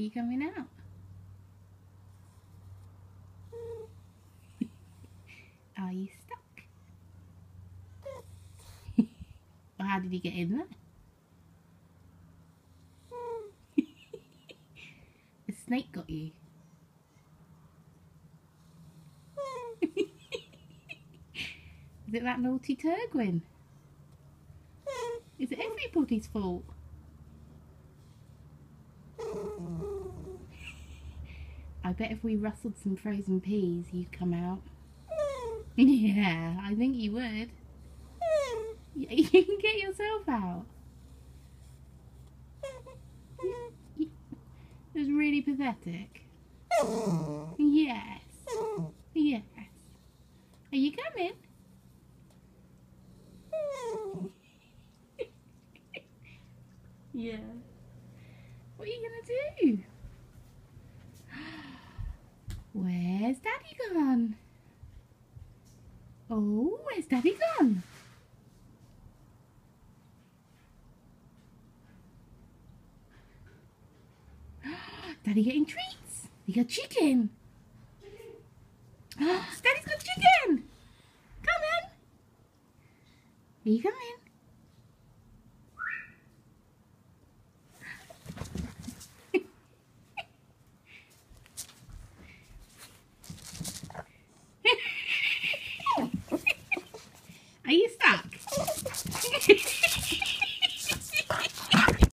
you coming out? Are you stuck? Well, how did you get in there? The snake got you. Is it that naughty Turgwin? Is it everybody's fault? I bet if we rustled some frozen peas, you'd come out. Yeah, I think you would. You can get yourself out. It was really pathetic. Yes. Yes. Are you coming? Yeah. What are you gonna do? Where's Daddy gone? Oh, where's Daddy gone? Daddy getting treats. He got chicken. Daddy's got chicken. Come in. Are you coming?